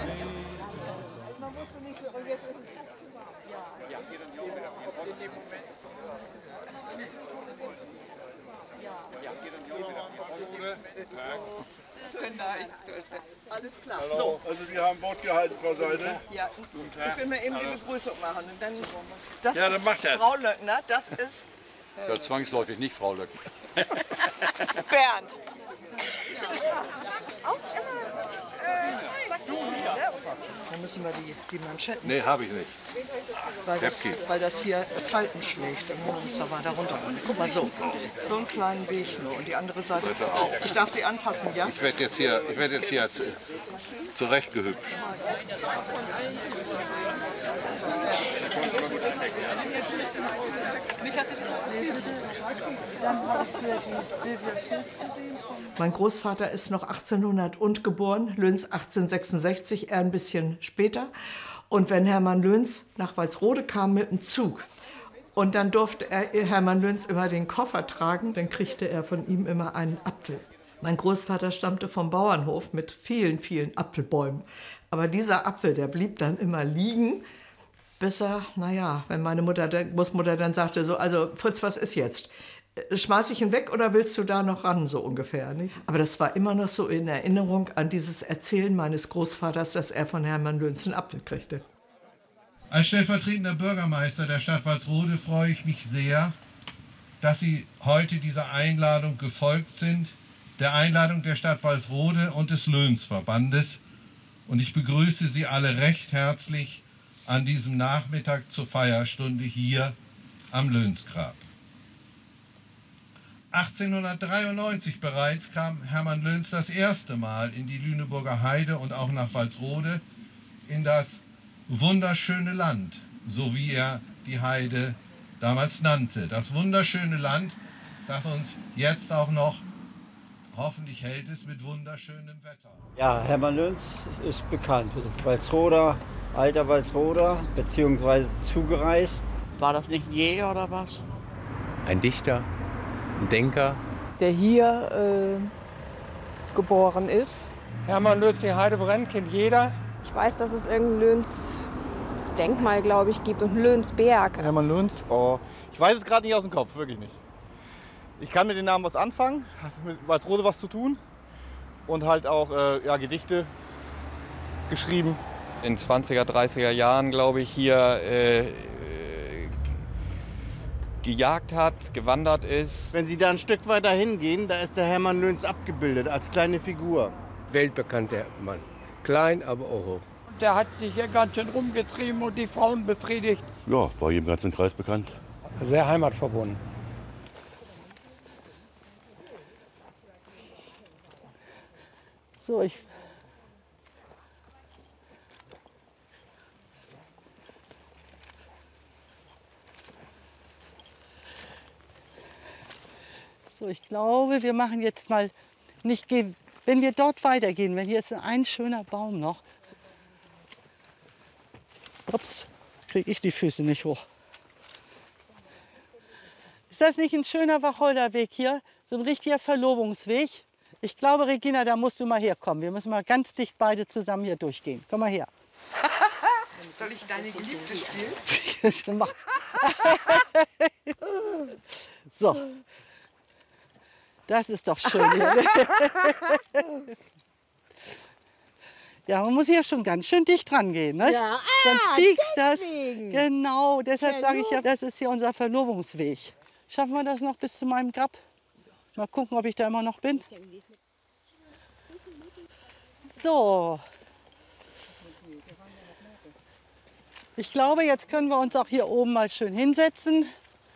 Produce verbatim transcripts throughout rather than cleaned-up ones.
Alles klar. So. Also wir haben Wort gehalten, Frau Seidel. Ja, ich will mir eben die Begrüßung machen. Und dann, das ja, dann ist macht das. Frau Löckner, das ist Ja, zwangsläufig nicht Frau Löckner. Bernd. Auch immer äh, was tun, ne? Dann müssen wir die, die Manschetten. Nee, habe ich nicht. Weil das, weil das hier Falten schlägt. Dann müssen wir uns da weiter runter. Guck mal so. So einen kleinen Weg nur. Und die andere Seite auch. Ich darf sie anfassen, ja? Ich werde jetzt hier, ich werde jetzt hier zu, zurechtgehüpft. Mein Großvater ist noch achtzehnhundert und geboren, Löns achtzehnhundertsechsundsechzig, er ein bisschen später. Und wenn Hermann Löns nach Walsrode kam mit dem Zug und dann durfte er, Hermann Löns immer den Koffer tragen, dann kriegte er von ihm immer einen Apfel. Mein Großvater stammte vom Bauernhof mit vielen, vielen Apfelbäumen. Aber dieser Apfel, der blieb dann immer liegen, bis er, naja, wenn meine Mutter, der Großmutter dann sagte, so, also Fritz, was ist jetzt? Schmeiß ich ihn weg oder willst du da noch ran, so ungefähr? Nicht? Aber das war immer noch so in Erinnerung an dieses Erzählen meines Großvaters, dass er von Hermann Löns einen Apfel kriegte. Als stellvertretender Bürgermeister der Stadt Walsrode freue ich mich sehr, dass Sie heute dieser Einladung gefolgt sind, der Einladung der Stadt Walsrode und des Löns-Verbandes. Und ich begrüße Sie alle recht herzlich an diesem Nachmittag zur Feierstunde hier am Lönsgrab. achtzehnhundertdreiundneunzig bereits kam Hermann Löns das erste Mal in die Lüneburger Heide und auch nach Walsrode in das wunderschöne Land, so wie er die Heide damals nannte. Das wunderschöne Land, das uns jetzt auch noch hoffentlich hält es mit wunderschönem Wetter. Ja, Hermann Löns ist bekannt. Walsroder, alter Walsroder, beziehungsweise zugereist. War das nicht ein Jäger oder was? Ein Dichter, ein Denker. Der hier äh, geboren ist. Hermann Löns, die Heide brennt, kennt jeder. Ich weiß, dass es irgendein Löns-Denkmal, glaube ich, gibt und einen Lönsberg. Hermann Löns, oh, ich weiß es gerade nicht aus dem Kopf, wirklich nicht. Ich kann mit den Namen was anfangen, hat mit Walsrode was zu tun und halt auch äh, ja, Gedichte geschrieben. In zwanziger, dreißiger Jahren, glaube ich, hier äh, gejagt hat, gewandert ist. Wenn Sie da ein Stück weiter hingehen, da ist der Hermann Löns abgebildet als kleine Figur. Weltbekannter Mann. Klein, aber auch hoch. Der hat sich hier ganz schön rumgetrieben und die Frauen befriedigt. Ja, war hier im ganzen Kreis bekannt. Sehr heimatverbunden. So, ich So, ich glaube, wir machen jetzt mal nicht, wenn wir dort weitergehen, wenn hier ist ein schöner Baum noch. Ups, kriege ich die Füße nicht hoch. Ist das nicht ein schöner Wacholderweg hier? So ein richtiger Verlobungsweg? Ich glaube, Regina, da musst du mal herkommen. Wir müssen mal ganz dicht beide zusammen hier durchgehen. Komm mal her. Soll ich deine Geliebte spielen? Mach's. So. Das ist doch schön hier. Ja, man muss hier schon ganz schön dicht dran gehen, ne? Ja, ah, sonst piekst das. deswegen. Genau, deshalb sage ich ja, das ist hier unser Verlobungsweg. Schaffen wir das noch bis zu meinem Grab? Mal gucken, ob ich da immer noch bin. So. Ich glaube, jetzt können wir uns auch hier oben mal schön hinsetzen.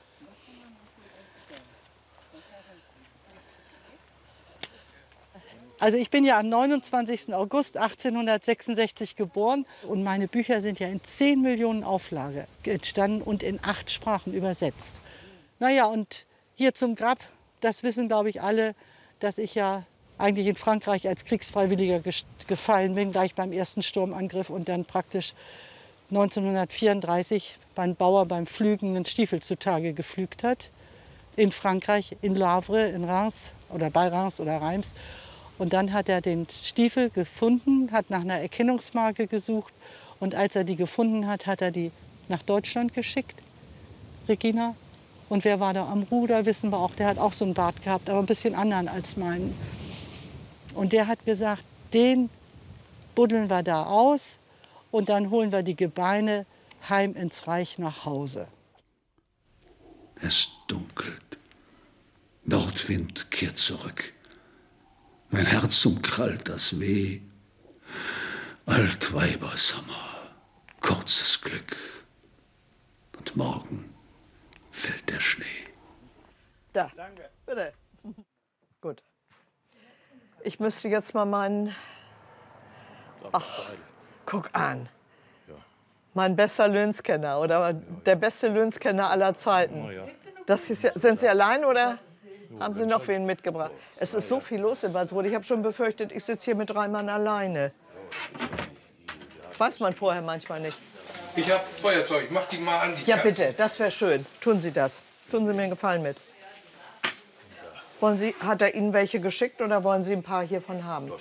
Also ich bin ja am neunundzwanzigsten August achtzehnhundertsechsundsechzig geboren und meine Bücher sind ja in zehn Millionen Auflage entstanden und in acht Sprachen übersetzt. Naja, und hier zum Grab, das wissen, glaube ich, alle, dass ich ja eigentlich in Frankreich als Kriegsfreiwilliger gefallen bin, gleich beim ersten Sturmangriff und dann praktisch neunzehnhundertvierunddreißig beim Bauer beim Pflügen einen Stiefel zutage gepflügt hat. In Frankreich, in Le Havre, in Reims oder bei Reims oder Reims. Und dann hat er den Stiefel gefunden, hat nach einer Erkennungsmarke gesucht. Und als er die gefunden hat, hat er die nach Deutschland geschickt, Regina. Und wer war da am Ruder, wissen wir auch. Der hat auch so einen Bart gehabt, aber ein bisschen anderen als meinen. Und der hat gesagt, den buddeln wir da aus und dann holen wir die Gebeine heim ins Reich nach Hause. Es dunkelt. Nordwind kehrt zurück. Mein Herz umkrallt das Weh. Altweibersommer, kurzes Glück. Und morgen fällt der Schnee. Da, danke. Bitte. Gut. Ich müsste jetzt mal meinen... Ach, guck an. Mein bester Lönskenner oder der beste Lönskenner aller Zeiten. Das ist ja, sind Sie allein oder haben Sie noch wen mitgebracht? Es ist so viel los in Walsrode. Ich habe schon befürchtet, ich sitze hier mit drei Mann alleine. Weiß man vorher manchmal nicht. Ich habe Feuerzeug, ich mach die mal an. Die Ja, bitte, das wäre schön. Tun Sie das. Tun Sie mir einen Gefallen mit. Wollen Sie, hat er Ihnen welche geschickt oder wollen Sie ein paar hiervon haben?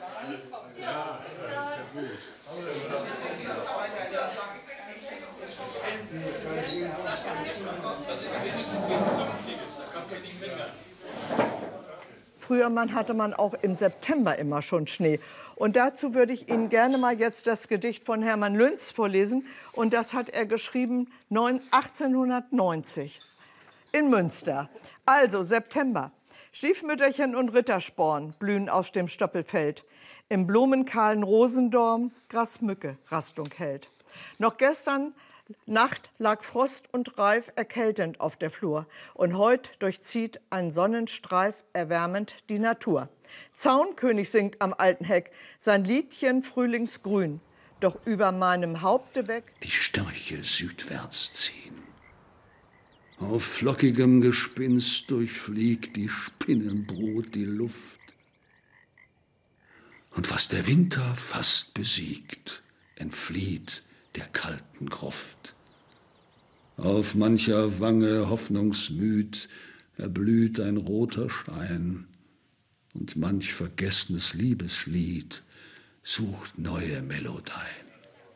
Früher man hatte man auch im September immer schon Schnee. Und dazu würde ich Ihnen gerne mal jetzt das Gedicht von Hermann Löns vorlesen. Und das hat er geschrieben achtzehnhundertneunzig in Münster. Also September. Stiefmütterchen und Rittersporn blühen auf dem Stoppelfeld. Im blumenkahlen Rosendorn Grasmücke Rastung hält. Noch gestern Nacht lag Frost und Reif erkältend auf der Flur. Und heut durchzieht ein Sonnenstreif erwärmend die Natur. Zaunkönig singt am alten Heck sein Liedchen Frühlingsgrün. Doch über meinem Haupte weg die Störche südwärts ziehen. Auf flockigem Gespinst durchfliegt die Spinnenbrut die Luft. Und was der Winter fast besiegt, entflieht der kalten Gruft. Auf mancher Wange hoffnungsmüd erblüht ein roter Schein, und manch vergessenes Liebeslied sucht neue Melodien.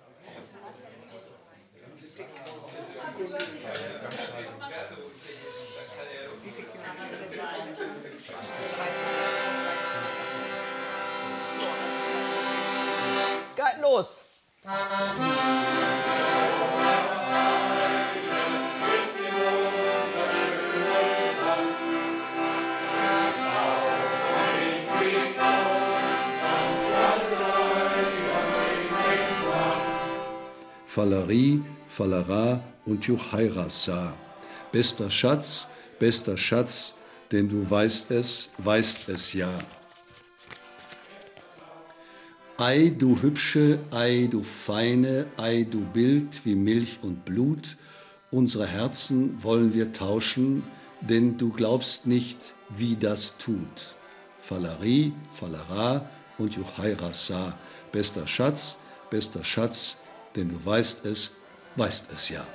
Geht los! Fallerie, Fallera und Juchairassa. Bester Schatz, bester Schatz, denn du weißt es, weißt es ja. Ei, du Hübsche, ei, du Feine, ei, du Bild wie Milch und Blut, unsere Herzen wollen wir tauschen, denn du glaubst nicht, wie das tut. Fallerie, Fallera und Juchairassa. Bester Schatz, bester Schatz, denn du weißt es, weißt es ja.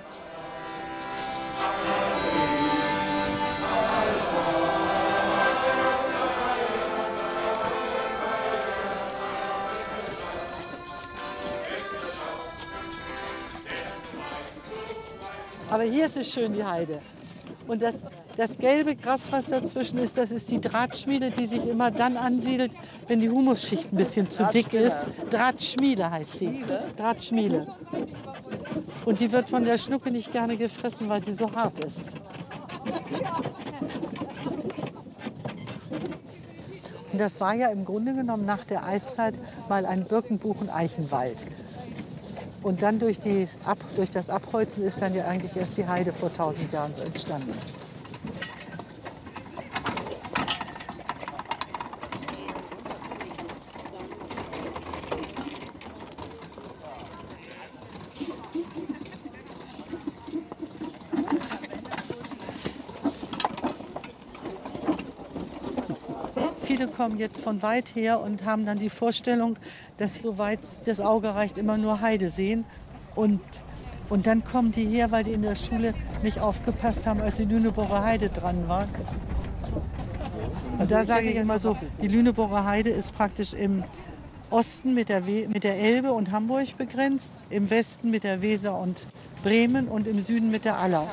Aber hier ist es schön, die Heide. Und das, das gelbe Gras, was dazwischen ist, das ist die Drahtschmiede, die sich immer dann ansiedelt, wenn die Humusschicht ein bisschen zu dick ist. Drahtschmiede heißt sie. Drahtschmiede. Und die wird von der Schnucke nicht gerne gefressen, weil sie so hart ist. Und das war ja im Grunde genommen nach der Eiszeit mal ein Birkenbuch- und Eichenwald. Und dann durch, die, ab, durch das Abholzen ist dann ja eigentlich erst die Heide vor tausend Jahren so entstanden. Viele kommen jetzt von weit her und haben dann die Vorstellung, dass sie, soweit das Auge reicht, immer nur Heide sehen. Und, und dann kommen die her, weil die in der Schule nicht aufgepasst haben, als die Lüneburger Heide dran war. Und da sage ich immer so, die Lüneburger Heide ist praktisch im Osten mit der, We mit der Elbe und Hamburg begrenzt, im Westen mit der Weser und Bremen und im Süden mit der Aller.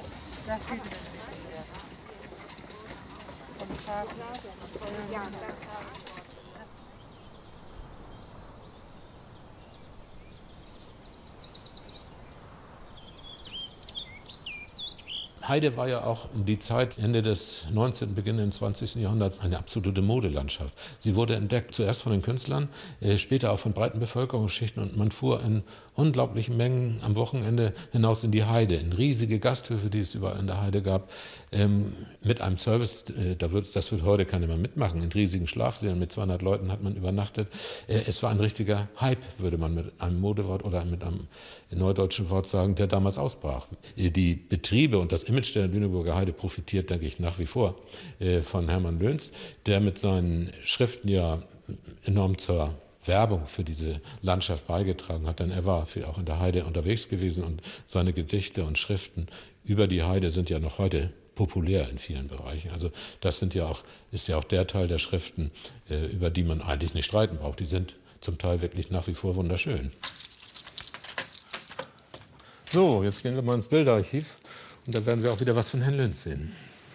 Heide war ja auch um die Zeit, Ende des neunzehnten, Beginn des zwanzigsten Jahrhunderts, eine absolute Modelandschaft. Sie wurde entdeckt, zuerst von den Künstlern, äh, später auch von breiten Bevölkerungsschichten, und man fuhr in unglaublichen Mengen am Wochenende hinaus in die Heide, in riesige Gasthöfe, die es überall in der Heide gab, ähm, mit einem Service, äh, da wird, das wird heute keiner mehr mitmachen, in riesigen Schlafsälen mit zweihundert Leuten hat man übernachtet. Äh, es war ein richtiger Hype, würde man mit einem Modewort oder mit einem neudeutschen Wort sagen, der damals ausbrach. Äh, die Betriebe und das Image der Lüneburger Heide profitiert, denke ich, nach wie vor äh, von Hermann Löns, der mit seinen Schriften ja enorm zur Werbung für diese Landschaft beigetragen hat, denn er war viel auch in der Heide unterwegs gewesen und seine Gedichte und Schriften über die Heide sind ja noch heute populär in vielen Bereichen. Also das sind ja auch, ist ja auch der Teil der Schriften, äh, über die man eigentlich nicht streiten braucht. Die sind zum Teil wirklich nach wie vor wunderschön. So, jetzt gehen wir mal ins Bilderarchiv. Und da werden wir auch wieder was von Herrn Löns sehen.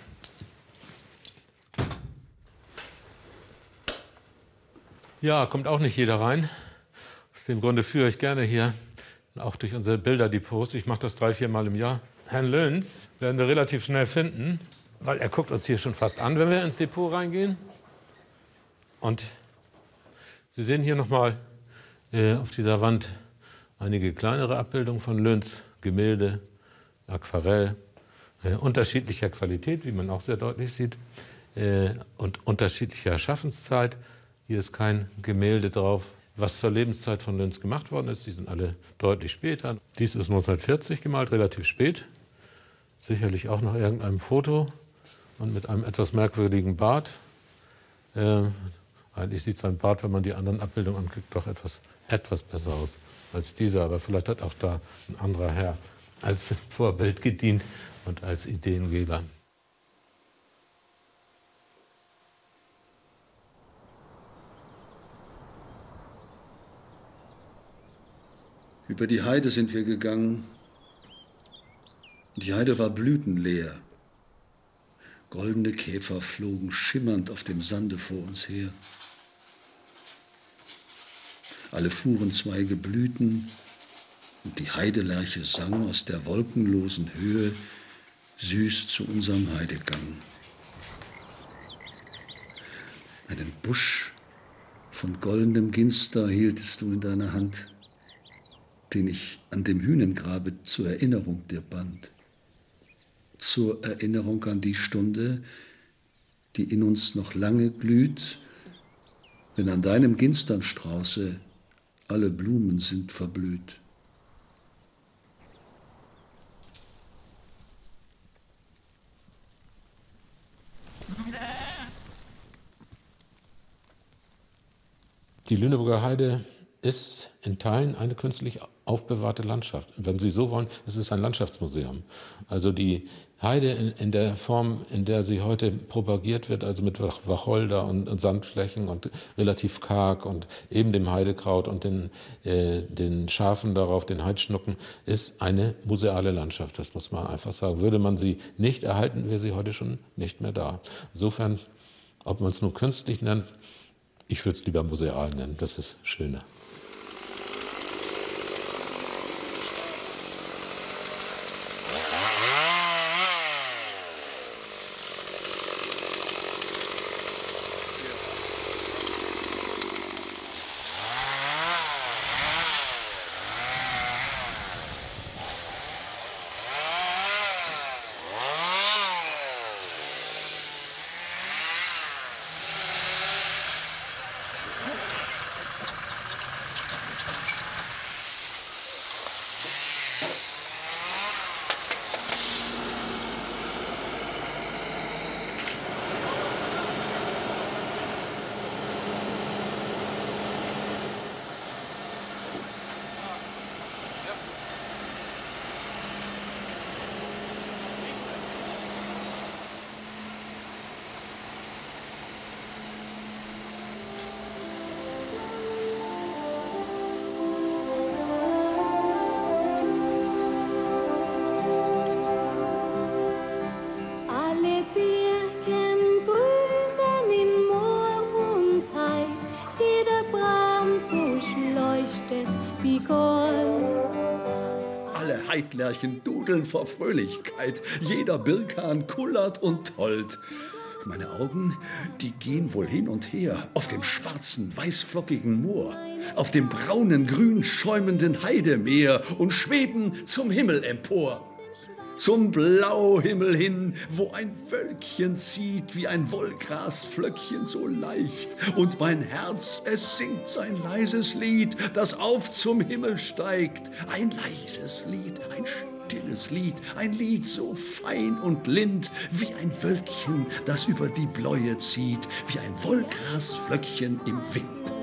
Ja, kommt auch nicht jeder rein. Aus dem Grunde führe ich gerne hier, auch durch unsere Bilderdepots. Ich mache das drei, vier Mal im Jahr. Herrn Löns werden wir relativ schnell finden, weil er guckt uns hier schon fast an, wenn wir ins Depot reingehen. Und Sie sehen hier nochmal äh, auf dieser Wand einige kleinere Abbildungen von Löns, Gemälde, Aquarell, äh, unterschiedlicher Qualität, wie man auch sehr deutlich sieht, äh, und unterschiedlicher Schaffenszeit. Hier ist kein Gemälde drauf, was zur Lebenszeit von Löns gemacht worden ist. Die sind alle deutlich später. Dies ist neunzehnhundertvierzig gemalt, relativ spät. Sicherlich auch nach irgendeinem Foto und mit einem etwas merkwürdigen Bart. Äh, eigentlich sieht sein Bart, wenn man die anderen Abbildungen anklickt, doch etwas, etwas besser aus als dieser. Aber vielleicht hat auch da ein anderer Herr als Vorbild gedient und als Ideengeber. Über die Heide sind wir gegangen. Die Heide war blütenleer. Goldene Käfer flogen schimmernd auf dem Sande vor uns her. Alle Fuhrenzweige blühten und die Heidelerche sang aus der wolkenlosen Höhe süß zu unserem Heidegang. Einen Busch von goldenem Ginster hieltest du in deiner Hand, den ich an dem Hünengrabe zur Erinnerung dir band. Zur Erinnerung an die Stunde, die in uns noch lange glüht, wenn an deinem Ginsternstrauße alle Blumen sind verblüht. Die Lüneburger Heide ist in Teilen eine künstlich aufbewahrte Landschaft. Wenn Sie so wollen, es ist ein Landschaftsmuseum. Also die Heide in, in der Form, in der sie heute propagiert wird, also mit Wacholder und, und Sandflächen und relativ karg und eben dem Heidekraut und den, äh, den Schafen darauf, den Heidschnucken, ist eine museale Landschaft. Das muss man einfach sagen. Würde man sie nicht erhalten, wäre sie heute schon nicht mehr da. Insofern, ob man es nur künstlich nennt, ich würde es lieber museal nennen. Das ist schöner. Heidlerchen dudeln vor Fröhlichkeit. Jeder Birkan kullert und tollt. Meine Augen, die gehen wohl hin und her auf dem schwarzen, weißflockigen Moor, auf dem braunen, grün schäumenden Heidemeer und schweben zum Himmel empor. Zum Blauhimmel hin, wo ein Wölkchen zieht, wie ein Wollgrasflöckchen so leicht. Und mein Herz, es singt sein leises Lied, das auf zum Himmel steigt. Ein leises Lied, ein stilles Lied, ein Lied so fein und lind, wie ein Wölkchen, das über die Bläue zieht, wie ein Wollgrasflöckchen im Wind.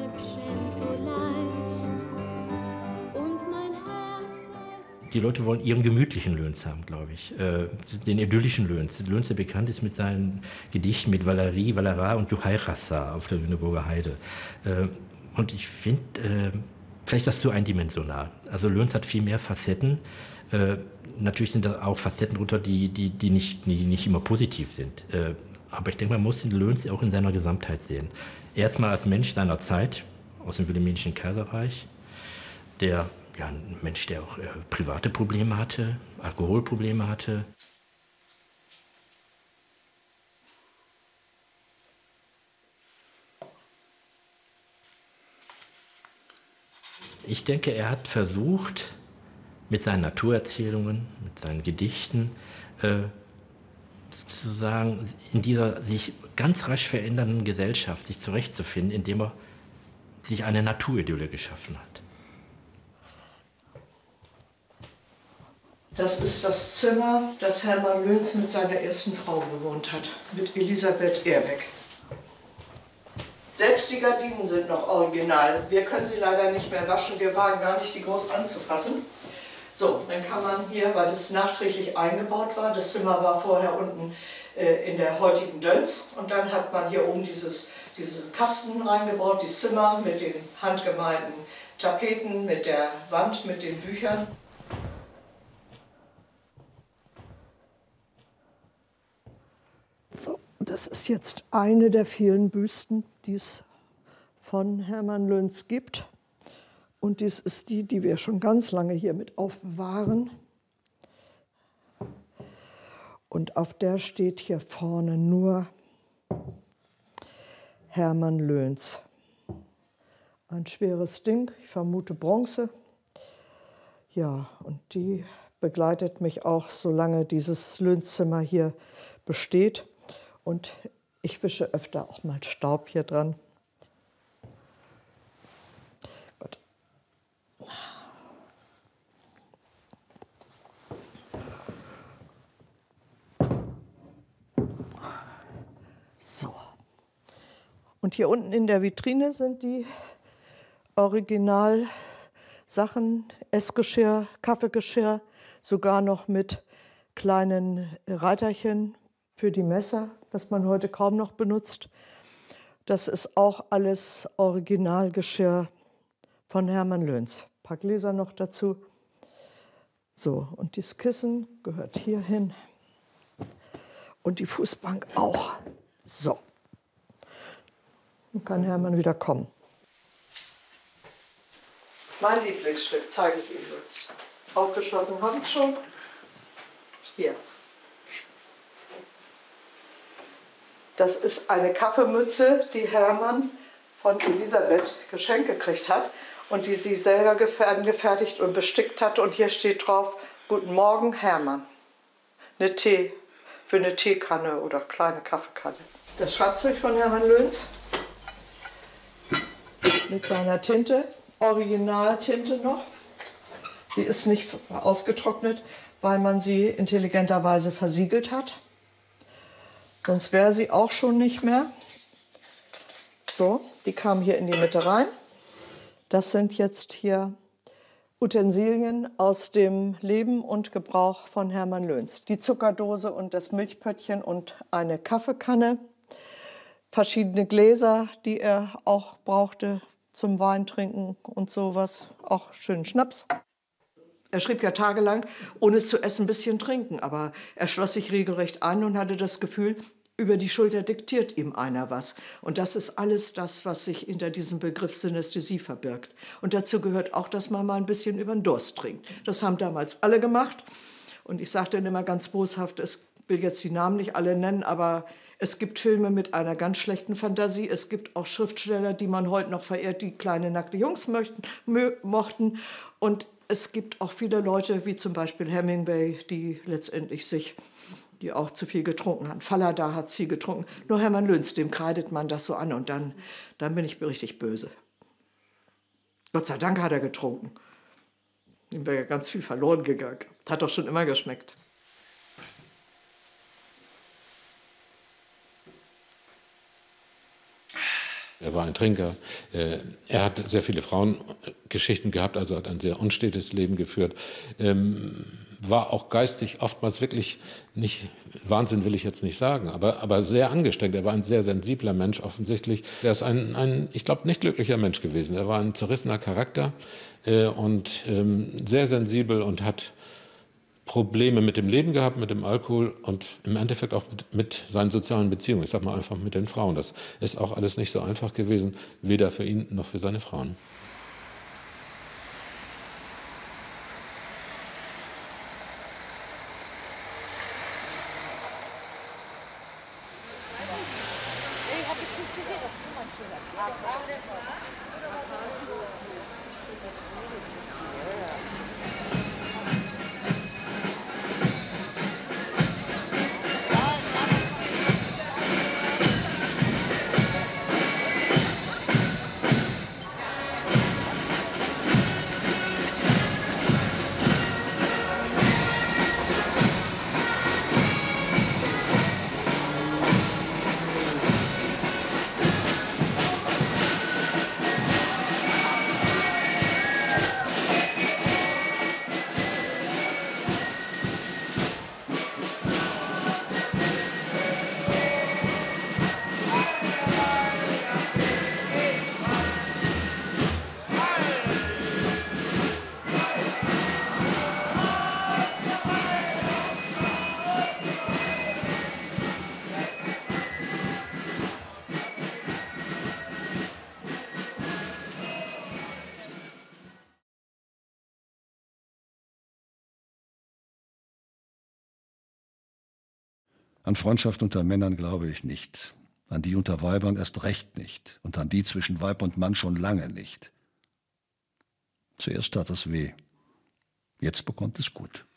Die Leute wollen ihren gemütlichen Löns haben, glaube ich, äh, den idyllischen Löns. Löns, der bekannt ist mit seinen Gedichten mit Valerie, Valera und Juhai Rassa auf der Lüneburger Heide. Äh, und ich finde, äh, vielleicht ist das zu eindimensional. Also Löns hat viel mehr Facetten. Äh, natürlich sind da auch Facetten drunter, die, die, die, nicht, die nicht immer positiv sind. Äh, aber ich denke, man muss den Löns auch in seiner Gesamtheit sehen. Erstmal als Mensch seiner Zeit, aus dem Wilhelminischen Kaiserreich, der ja, ein Mensch, der auch äh, private Probleme hatte, Alkoholprobleme hatte. Ich denke, er hat versucht, mit seinen Naturerzählungen, mit seinen Gedichten, äh, sozusagen in dieser sich ganz rasch verändernden Gesellschaft sich zurechtzufinden, indem er sich eine Naturidylle geschaffen hat. Das ist das Zimmer, das Hermann Löns mit seiner ersten Frau bewohnt hat, mit Elisabeth Ehrbeck. Selbst die Gardinen sind noch original. Wir können sie leider nicht mehr waschen, wir wagen gar nicht, die groß anzufassen. So, dann kann man hier, weil das nachträglich eingebaut war, das Zimmer war vorher unten äh, in der heutigen Dönz, und dann hat man hier oben dieses, dieses Kasten reingebaut, die Zimmer mit den handgemalten Tapeten, mit der Wand, mit den Büchern. So, das ist jetzt eine der vielen Büsten, die es von Hermann Löns gibt. Und dies ist die, die wir schon ganz lange hier mit aufbewahren. Und auf der steht hier vorne nur Hermann Löns. Ein schweres Ding, ich vermute Bronze. Ja, und die begleitet mich auch, solange dieses Löns-Zimmer hier besteht. Und ich wische öfter auch mal Staub hier dran. Gut. So. Und hier unten in der Vitrine sind die Originalsachen, Essgeschirr, Kaffeegeschirr, sogar noch mit kleinen Reiterchen für die Messer, was man heute kaum noch benutzt. Das ist auch alles Originalgeschirr von Hermann Löns. Ein paar Gläser noch dazu. So, und das Kissen gehört hier hin. Und die Fußbank auch. So. Dann kann Hermann wieder kommen. Mein Lieblingsstück zeige ich Ihnen jetzt. Aufgeschlossen habe ich schon. Hier. Das ist eine Kaffeemütze, die Hermann von Elisabeth geschenkt gekriegt hat und die sie selber gefertigt und bestickt hat. Und hier steht drauf: Guten Morgen, Hermann. Eine Tee für eine Teekanne oder kleine Kaffeekanne. Das Schreibzeug von Hermann Löns mit seiner Tinte, Originaltinte noch. Sie ist nicht ausgetrocknet, weil man sie intelligenterweise versiegelt hat. Sonst wäre sie auch schon nicht mehr. So, die kam hier in die Mitte rein. Das sind jetzt hier Utensilien aus dem Leben und Gebrauch von Hermann Löns. Die Zuckerdose und das Milchpöttchen und eine Kaffeekanne. Verschiedene Gläser, die er auch brauchte zum Weintrinken und sowas. Auch schönen Schnaps. Er schrieb ja tagelang, ohne zu essen, ein bisschen trinken. Aber er schloss sich regelrecht ein und hatte das Gefühl, über die Schulter diktiert ihm einer was. Und das ist alles das, was sich hinter diesem Begriff Synästhesie verbirgt. Und dazu gehört auch, dass man mal ein bisschen über den Durst trinkt. Das haben damals alle gemacht. Und ich sage dann immer ganz boshaft, ich will jetzt die Namen nicht alle nennen, aber es gibt Filme mit einer ganz schlechten Fantasie. Es gibt auch Schriftsteller, die man heute noch verehrt, die kleine nackte Jungs möchten, mö, mochten. Und es gibt auch viele Leute, wie zum Beispiel Hemingway, die letztendlich sich, die auch zu viel getrunken haben. Fallada hat viel getrunken. Nur Hermann Löns, dem kreidet man das so an und dann, dann bin ich richtig böse. Gott sei Dank hat er getrunken. Ihm wäre ja ganz viel verloren gegangen. Hat doch schon immer geschmeckt. Er war ein Trinker. Er hat sehr viele Frauengeschichten gehabt, also hat ein sehr unstetes Leben geführt. War auch geistig oftmals wirklich nicht, Wahnsinn will ich jetzt nicht sagen, aber, aber sehr angestrengt. Er war ein sehr sensibler Mensch offensichtlich. Er ist ein, ein ich glaube, nicht glücklicher Mensch gewesen. Er war ein zerrissener Charakter äh, und ähm, sehr sensibel und hat Probleme mit dem Leben gehabt, mit dem Alkohol und im Endeffekt auch mit, mit seinen sozialen Beziehungen. Ich sag mal einfach mit den Frauen. Das ist auch alles nicht so einfach gewesen, weder für ihn noch für seine Frauen. An Freundschaft unter Männern glaube ich nicht, an die unter Weibern erst recht nicht und an die zwischen Weib und Mann schon lange nicht. Zuerst tat es weh, jetzt bekommt es gut.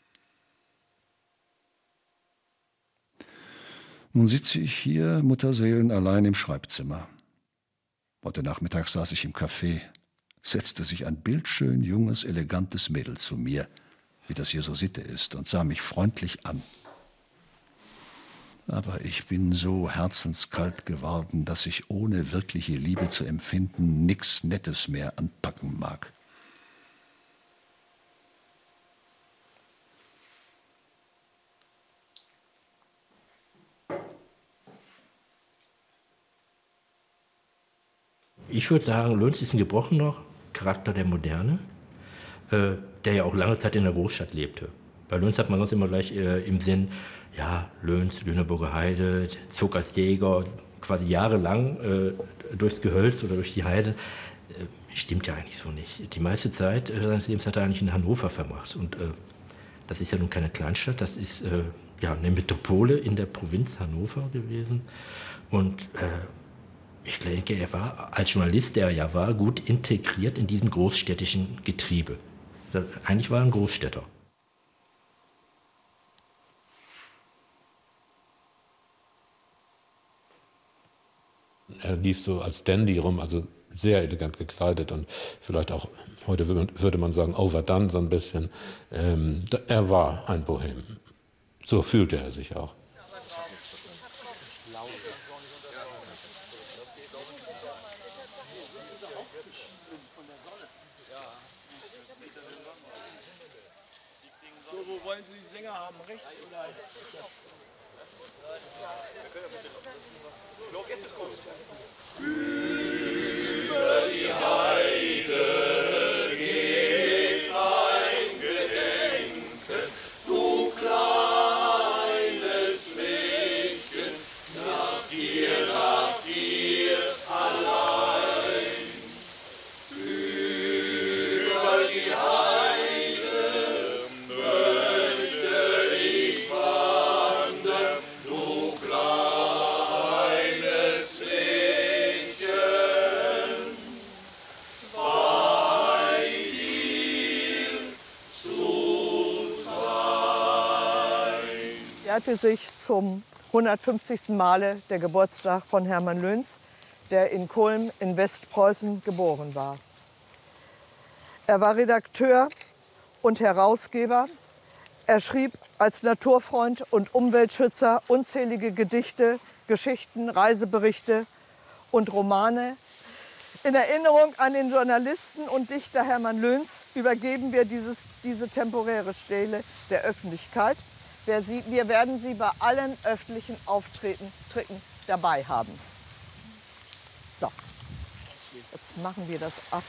Nun sitze ich hier, Mutterseelen, allein im Schreibzimmer. Heute Nachmittag saß ich im Café, setzte sich ein bildschön, junges, elegantes Mädel zu mir, wie das hier so Sitte ist, und sah mich freundlich an. Aber ich bin so herzenskalt geworden, dass ich ohne wirkliche Liebe zu empfinden nix Nettes mehr anpacken mag. Ich würde sagen, Löns ist ein gebrochener Charakter der Moderne, äh, der ja auch lange Zeit in der Großstadt lebte. Bei Löns hat man sonst immer gleich äh, im Sinn, ja, Löns, Lüneburger Heide, zog als Jäger quasi jahrelang äh, durchs Gehölz oder durch die Heide. Äh, stimmt ja eigentlich so nicht. Die meiste Zeit äh, seines Lebens hat er eigentlich in Hannover verbracht. Und äh, das ist ja nun keine Kleinstadt, das ist äh, ja, eine Metropole in der Provinz Hannover gewesen. Und äh, ich denke, er war als Journalist, der er ja war, gut integriert in diesem großstädtischen Getriebe. Eigentlich war er ein Großstädter. Er lief so als Dandy rum, also sehr elegant gekleidet und vielleicht auch, heute würde man sagen, overdone so ein bisschen. Ähm, er war ein Bohem. So fühlte er sich auch. So, wo wollen Sie die Sänger haben? Rechts oder? Über die Heide geht ein Gedenken, du kleines Mädchen, jährte sich zum hundertfünfzigsten Male der Geburtstag von Hermann Löns, der in Kulm in Westpreußen geboren war. Er war Redakteur und Herausgeber. Er schrieb als Naturfreund und Umweltschützer unzählige Gedichte, Geschichten, Reiseberichte und Romane. In Erinnerung an den Journalisten und Dichter Hermann Löns übergeben wir dieses, diese temporäre Stele der Öffentlichkeit. Wir, sie, wir werden sie bei allen öffentlichen Auftritten Tritten dabei haben. So, jetzt machen wir das ab.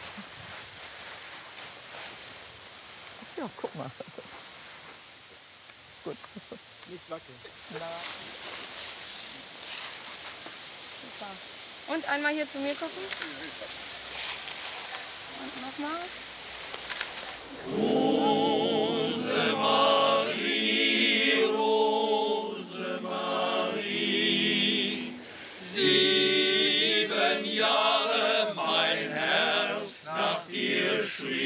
Ja, guck mal. Gut. Nicht wackeln. Und einmal hier zu mir gucken. Und nochmal. Rosemarie, Rosemarie, sieben Jahre mein Herz nach dir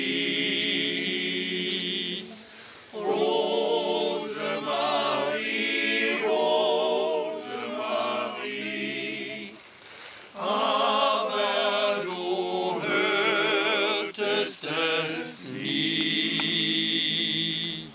schrie. Rosemarie, Rosemarie, aber du hörtest es nie.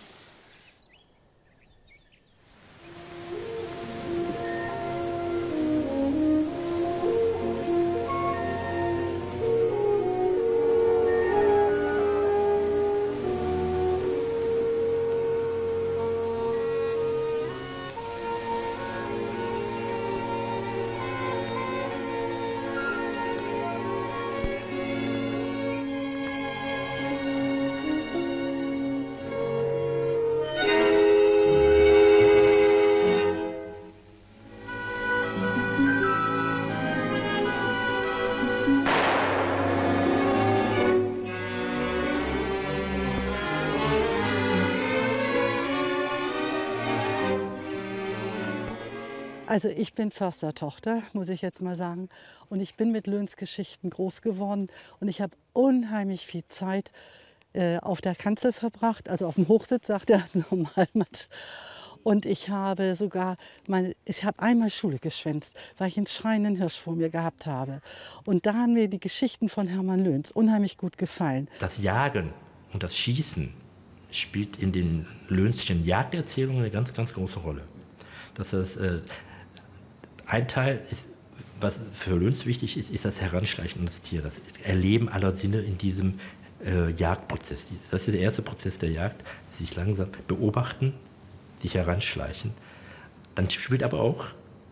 Also ich bin Förstertochter, muss ich jetzt mal sagen. Und ich bin mit Löns Geschichten groß geworden. Und ich habe unheimlich viel Zeit äh, auf der Kanzel verbracht, also auf dem Hochsitz, sagt er normal. Und ich habe sogar, meine, ich habe einmal Schule geschwänzt, weil ich einen schreienden Hirsch vor mir gehabt habe. Und da haben mir die Geschichten von Hermann Löns unheimlich gut gefallen. Das Jagen und das Schießen spielt in den Lönschen Jagderzählungen eine ganz, ganz große Rolle. Das ist, äh, ein Teil, ist, was für Löns wichtig ist, ist das Heranschleichen an das Tier, das Erleben aller Sinne in diesem äh, Jagdprozess. Das ist der erste Prozess der Jagd, sich langsam beobachten, sich heranschleichen. Dann spielt aber auch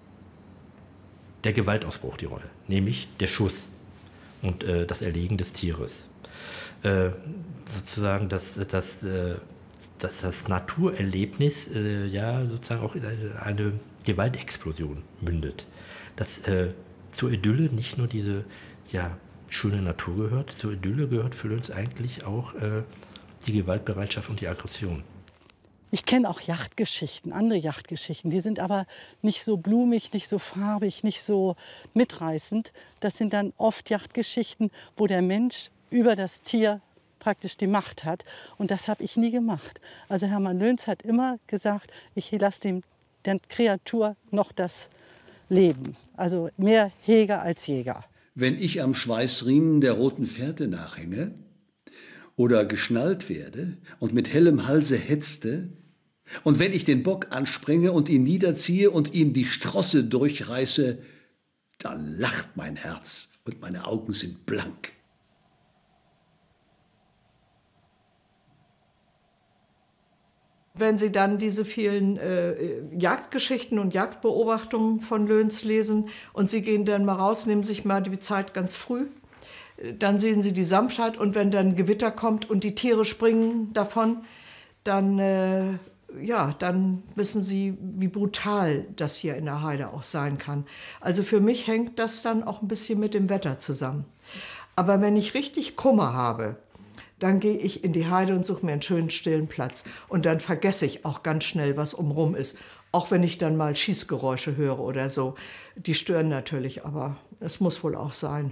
der Gewaltausbruch die Rolle, nämlich der Schuss und äh, das Erlegen des Tieres. Äh, sozusagen das, das, äh, das, das Naturerlebnis äh, ja, sozusagen auch in eine, eine Gewaltexplosion mündet. Dass äh, zur Idylle nicht nur diese ja, schöne Natur gehört, zur Idylle gehört für uns eigentlich auch äh, die Gewaltbereitschaft und die Aggression. Ich kenne auch Yachtgeschichten, andere Yachtgeschichten, die sind aber nicht so blumig, nicht so farbig, nicht so mitreißend. Das sind dann oft Yachtgeschichten, wo der Mensch über das Tier praktisch die Macht hat. Und das habe ich nie gemacht. Also Hermann Löns hat immer gesagt, ich lasse dem der Kreatur noch das Leben. Also mehr Heger als Jäger. Wenn ich am Schweißriemen der roten Fährte nachhänge oder geschnallt werde und mit hellem Halse hetzte, und wenn ich den Bock anspringe und ihn niederziehe und ihm die Strosse durchreiße, dann lacht mein Herz und meine Augen sind blank. Wenn Sie dann diese vielen äh, Jagdgeschichten und Jagdbeobachtungen von Löns lesen und Sie gehen dann mal raus, nehmen sich mal die Zeit ganz früh, dann sehen Sie die Sanftheit und wenn dann Gewitter kommt und die Tiere springen davon, dann, äh, ja, dann wissen Sie, wie brutal das hier in der Heide auch sein kann. Also für mich hängt das dann auch ein bisschen mit dem Wetter zusammen. Aber wenn ich richtig Kummer habe, dann gehe ich in die Heide und suche mir einen schönen, stillen Platz. Und dann vergesse ich auch ganz schnell, was umrum ist. Auch wenn ich dann mal Schießgeräusche höre oder so. Die stören natürlich, aber es muss wohl auch sein.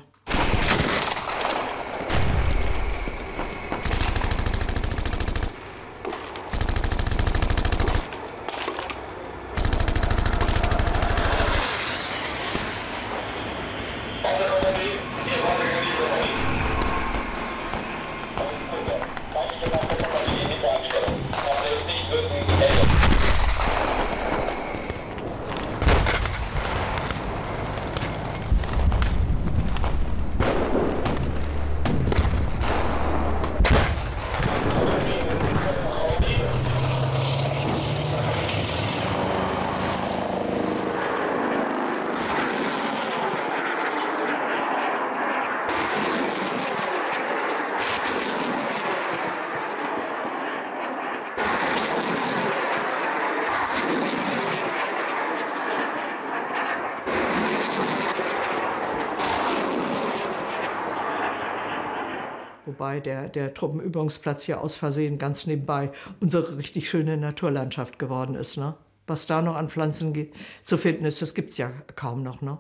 wobei der, der Truppenübungsplatz hier aus Versehen ganz nebenbei unsere richtig schöne Naturlandschaft geworden ist. Ne? Was da noch an Pflanzen zu finden ist, das gibt es ja kaum noch. Ne?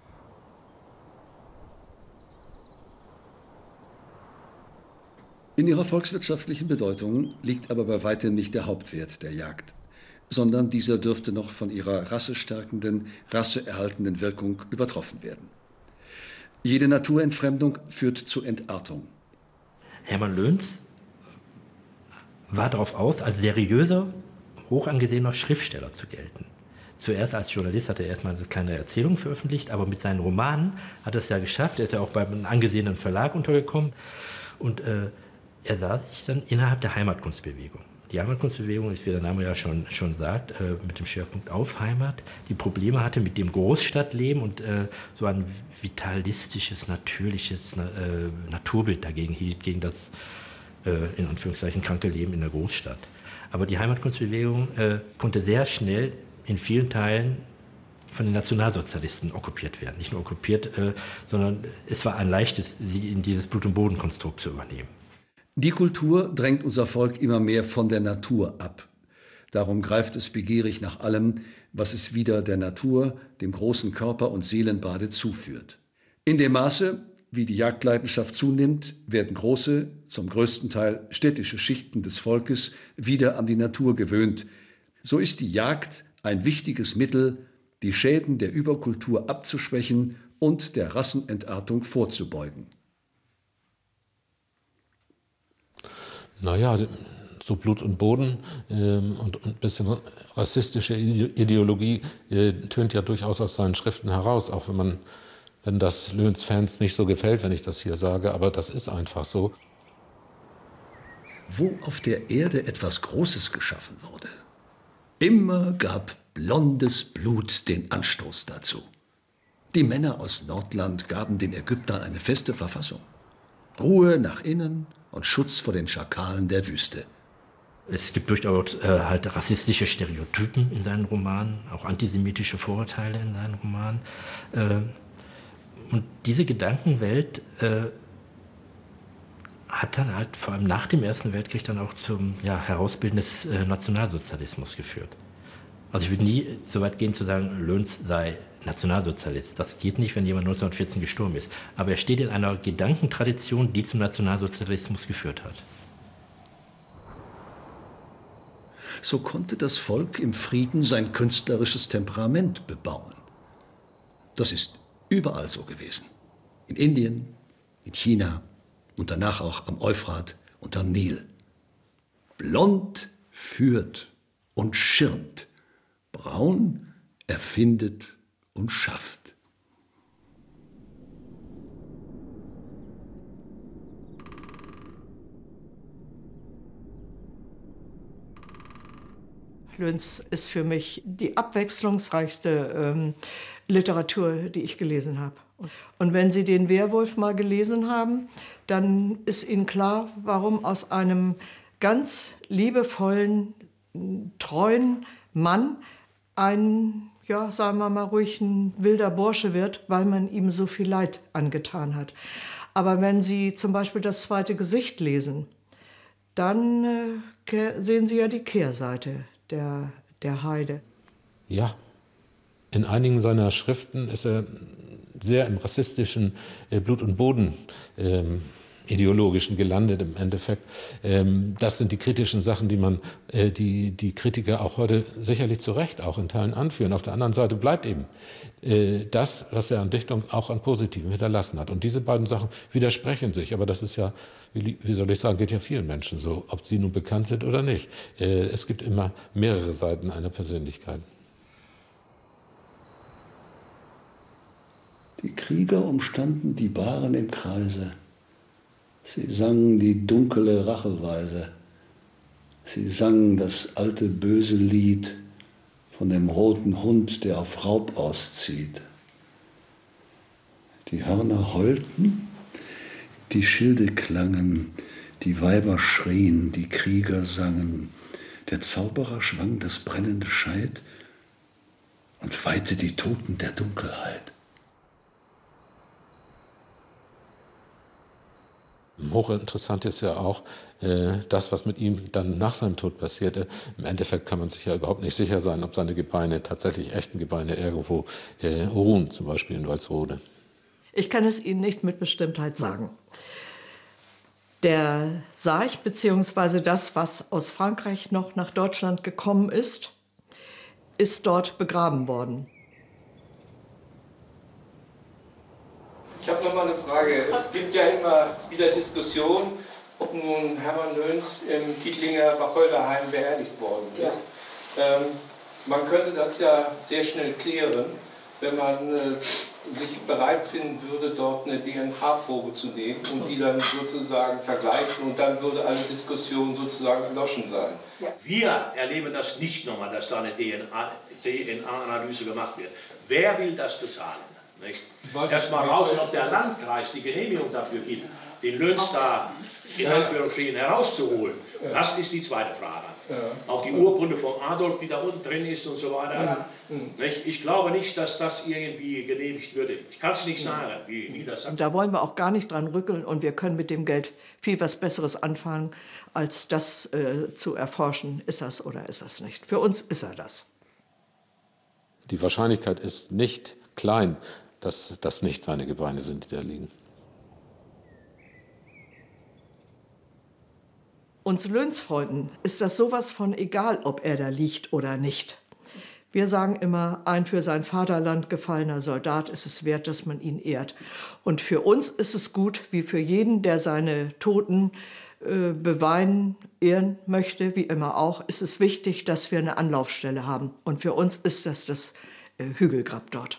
In ihrer volkswirtschaftlichen Bedeutung liegt aber bei weitem nicht der Hauptwert der Jagd, sondern dieser dürfte noch von ihrer rassestärkenden, rasseerhaltenden Wirkung übertroffen werden. Jede Naturentfremdung führt zu Entartung. Hermann Löns war darauf aus, als seriöser, hoch angesehener Schriftsteller zu gelten. Zuerst als Journalist hat er erstmal eine kleine Erzählung veröffentlicht, aber mit seinen Romanen hat er es ja geschafft. Er ist ja auch bei einem angesehenen Verlag untergekommen. Und äh, er sah sich dann innerhalb der Heimatkunstbewegung. Die Heimatkunstbewegung ist, wie der Name ja schon, schon sagt, äh, mit dem Schwerpunkt auf Heimat, die Probleme hatte mit dem Großstadtleben und äh, so ein vitalistisches, natürliches äh, Naturbild dagegen hielt, gegen das, äh, in Anführungszeichen, kranke Leben in der Großstadt. Aber die Heimatkunstbewegung äh, konnte sehr schnell in vielen Teilen von den Nationalsozialisten okkupiert werden. Nicht nur okkupiert, äh, sondern es war ein leichtes, sie in dieses Blut- und Bodenkonstrukt zu übernehmen. Die Kultur drängt unser Volk immer mehr von der Natur ab. Darum greift es begierig nach allem, was es wieder der Natur, dem großen Körper- und Seelenbade zuführt. In dem Maße, wie die Jagdleidenschaft zunimmt, werden große, zum größten Teil städtische Schichten des Volkes wieder an die Natur gewöhnt. So ist die Jagd ein wichtiges Mittel, die Schäden der Überkultur abzuschwächen und der Rassenentartung vorzubeugen. Naja, so Blut und Boden ähm, und ein bisschen rassistische Ideologie äh, tönt ja durchaus aus seinen Schriften heraus, auch wenn man, wenn das Löns-Fans nicht so gefällt, wenn ich das hier sage, aber das ist einfach so. Wo auf der Erde etwas Großes geschaffen wurde, immer gab blondes Blut den Anstoß dazu. Die Männer aus Nordland gaben den Ägyptern eine feste Verfassung. Ruhe nach innen und Schutz vor den Schakalen der Wüste. Es gibt durchaus äh, halt rassistische Stereotypen in seinen Romanen, auch antisemitische Vorurteile in seinen Romanen. Äh, und diese Gedankenwelt äh, hat dann halt vor allem nach dem Ersten Weltkrieg dann auch zum ja, Herausbilden des äh, Nationalsozialismus geführt. Also ich würde nie so weit gehen zu sagen, Löns sei Nationalsozialist. Das geht nicht, wenn jemand neunzehnhundertvierzehn gestorben ist. Aber er steht in einer Gedankentradition, die zum Nationalsozialismus geführt hat. So konnte das Volk im Frieden sein künstlerisches Temperament bebauen. Das ist überall so gewesen. In Indien, in China und danach auch am Euphrat und am Nil. Blond führt und schirmt. Braun erfindet und schafft. Löns ist für mich die abwechslungsreichste ähm, Literatur, die ich gelesen habe. Und wenn Sie den Werwolf mal gelesen haben, dann ist Ihnen klar, warum aus einem ganz liebevollen, treuen Mann ein, ja, sagen wir mal ruhig, ein wilder Bursche wird, weil man ihm so viel Leid angetan hat. Aber wenn Sie zum Beispiel das zweite Gesicht lesen, dann äh, sehen Sie ja die Kehrseite der, der Heide. Ja, in einigen seiner Schriften ist er sehr im rassistischen äh, Blut- und Boden ähm, ideologischen gelandet im Endeffekt. Ähm, das sind die kritischen Sachen, die man, äh, die, die Kritiker auch heute sicherlich zu Recht auch in Teilen anführen. Auf der anderen Seite bleibt eben äh, das, was er an Dichtung auch an Positiven hinterlassen hat. Und diese beiden Sachen widersprechen sich. Aber das ist ja, wie, wie soll ich sagen, geht ja vielen Menschen so, ob sie nun bekannt sind oder nicht. Äh, es gibt immer mehrere Seiten einer Persönlichkeit. Die Krieger umstanden die Baren im Kreise. Sie sangen die dunkle Racheweise. Sie sangen das alte böse Lied von dem roten Hund, der auf Raub auszieht. Die Hörner heulten, die Schilde klangen, die Weiber schrien, die Krieger sangen. Der Zauberer schwang das brennende Scheit und weihte die Toten der Dunkelheit. Hochinteressant ist ja auch äh, das, was mit ihm dann nach seinem Tod passierte. Im Endeffekt kann man sich ja überhaupt nicht sicher sein, ob seine Gebeine, tatsächlich echten Gebeine, irgendwo äh, ruhen, zum Beispiel in Walsrode. Ich kann es Ihnen nicht mit Bestimmtheit sagen. Der Sarg, beziehungsweise das, was aus Frankreich noch nach Deutschland gekommen ist, ist dort begraben worden. Ich habe noch mal eine Frage. Es gibt ja immer wieder Diskussionen, ob nun Hermann Löns im Kietlinger Wacholderheim beerdigt worden ist. Ja. Ähm, man könnte das ja sehr schnell klären, wenn man äh, sich bereit finden würde, dort eine D N A-Probe zu nehmen und die dann sozusagen vergleichen und dann würde alle Diskussion sozusagen erloschen sein. Ja. Wir erleben das nicht nochmal, dass da eine D N A-Analyse gemacht wird. Wer will das bezahlen? Erstmal raus, ob der Landkreis die Genehmigung dafür gibt, den Löns da in Anführungsstrichen herauszuholen. Das ist die zweite Frage. Auch die Urkunde von Adolf, die da unten drin ist und so weiter. Ich glaube nicht, dass das irgendwie genehmigt würde. Ich kann es nicht sagen, wie, wie das. Und da wollen wir auch gar nicht dran rückeln und wir können mit dem Geld viel was Besseres anfangen, als das äh, zu erforschen, ist das oder ist das nicht. Für uns ist er das. Die Wahrscheinlichkeit ist nicht klein, dass das nicht seine Gebeine sind, die da liegen. Uns Löns-Freunden ist das sowas von egal, ob er da liegt oder nicht. Wir sagen immer, ein für sein Vaterland gefallener Soldat ist es wert, dass man ihn ehrt. Und für uns ist es gut, wie für jeden, der seine Toten äh, beweinen, ehren möchte, wie immer auch, ist es wichtig, dass wir eine Anlaufstelle haben. Und für uns ist das das äh, Hügelgrab dort.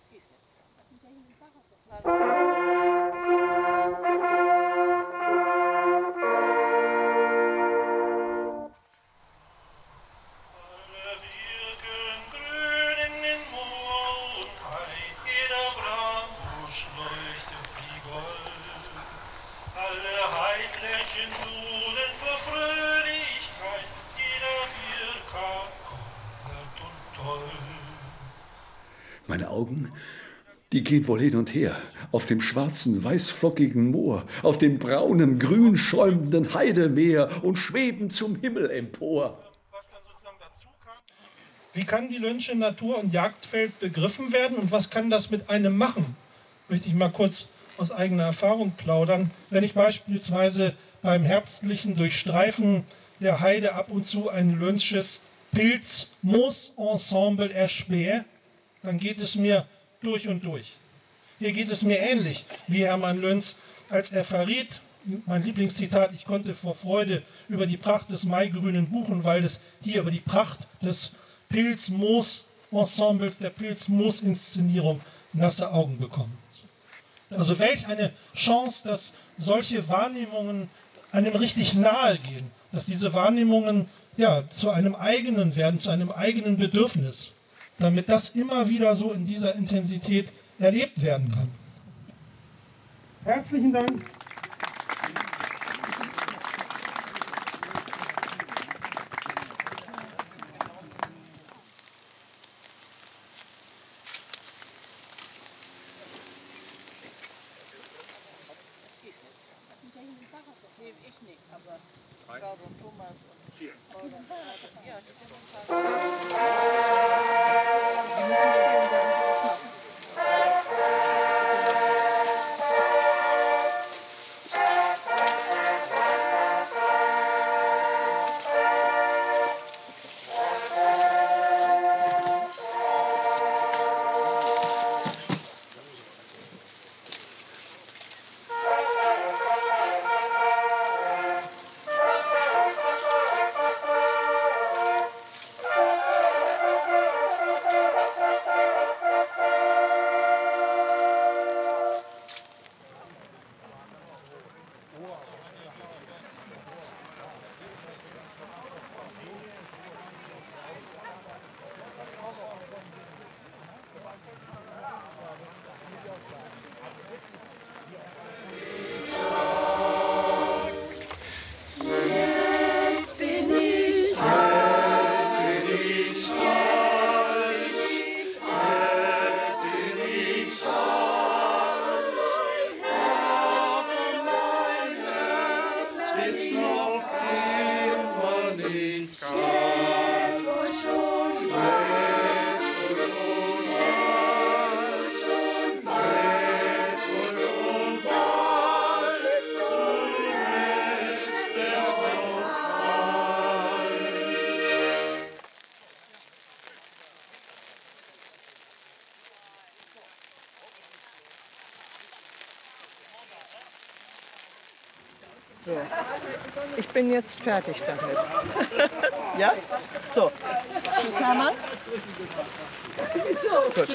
Meine Augen, die gehen wohl hin und her, auf dem schwarzen, weißflockigen Moor, auf dem braunen, grün schäumenden Heidemeer und schweben zum Himmel empor. Wie kann die Lönsche Natur- und Jagdfeld begriffen werden und was kann das mit einem machen? Möchte ich mal kurz aus eigener Erfahrung plaudern. Wenn ich beispielsweise beim herbstlichen Durchstreifen der Heide ab und zu ein Lönsches Pilz-Moos-Ensemble erspähe, dann geht es mir durch und durch. Hier geht es mir ähnlich wie Hermann Löns, als er verriet, mein Lieblingszitat, ich konnte vor Freude über die Pracht des maigrünen Buchenwaldes, hier über die Pracht des Pilz-Moos-Ensembles, der Pilz-Moos-Inszenierung nasse Augen bekommen. Also welch eine Chance, dass solche Wahrnehmungen einem richtig nahe gehen, dass diese Wahrnehmungen ja, zu einem eigenen werden, zu einem eigenen Bedürfnis, damit das immer wieder so in dieser Intensität erlebt werden kann. Herzlichen Dank. es noch immer nicht schafft, schon bleibt und schafft, schon bleibt und bald zuletzt es noch bald. So, ich bin jetzt fertig damit. Ja? So. Tschüss, Hermann. Gut.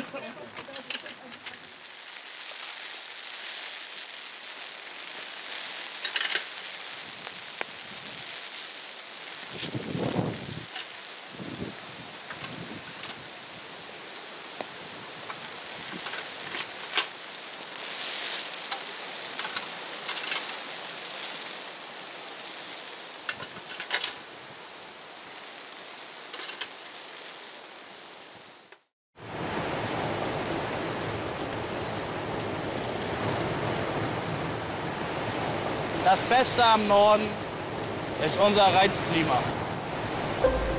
Das Beste am Norden ist unser Reizklima.